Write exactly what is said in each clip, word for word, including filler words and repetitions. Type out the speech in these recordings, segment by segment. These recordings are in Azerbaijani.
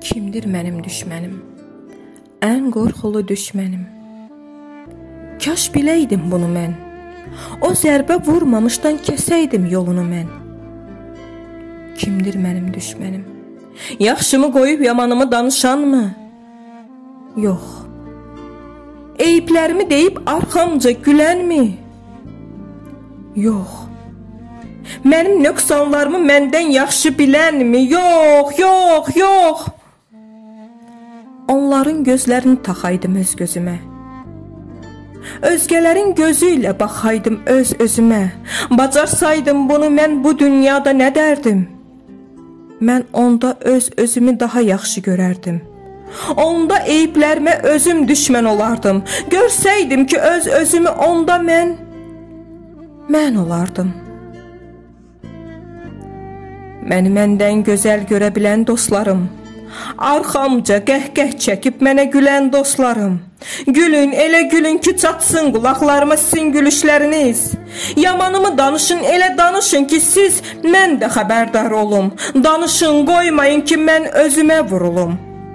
Kimdir mənim düşmənim? Ən qorxulu düşmənim. Kaş biləydim bunu mən. O zərbə vurmamışdan kəsəydim yolunu mən. Kimdir mənim düşmənim? Yaxşımı qoyub yamanımı danışanmı? Yox. Eyiblərimi deyib arxamca gülənmi? Yox. Mənim nöqsanlarımı məndən yaxşı bilənmi? Yox, yox, yox. Onların gözlərini taxaydım öz gözümə. Özgələrin gözü ilə baxaydım öz özümə. Bacarsaydım bunu mən bu dünyada nə dərdim? Mən onda öz özümü daha yaxşı görərdim. Onda eyiblərimə özüm düşmən olardım. Görsəydim ki öz özümü onda mən mən olardım. Məni məndən gözəl görə bilən dostlarım, arxamca qəhqəh çəkib mənə gülən dostlarım, gülün, elə gülün ki çatsın qulaqlarıma sizin gülüşləriniz. Yamanımı danışın, elə danışın ki siz mən də xəbərdar olum. Danışın, qoymayın ki mən özümə vurulum.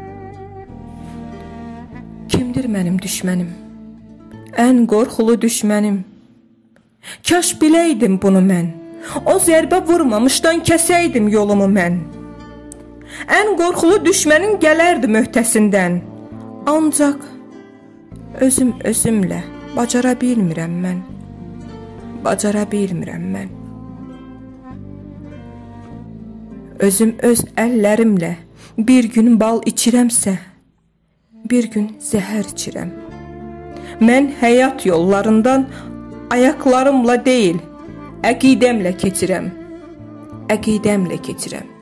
Kimdir mənim düşmənim? Ən qorxulu düşmənim. Kaş biləydim bunu mən. O zərbə vurmamışdan kəsəydim yolumu mən. Ən qorxulu düşmənin gələrdim öhdəsindən. Ancaq özüm özümlə bacara bilmirəm mən. Bacara bilmirəm mən. Özüm öz əllərimlə bir gün bal içirəmsə, bir gün zəhər içirəm. Mən həyat yollarından ayaqlarımla deyil, əqidəmlə keçirəm. Əqidəmlə keçirəm.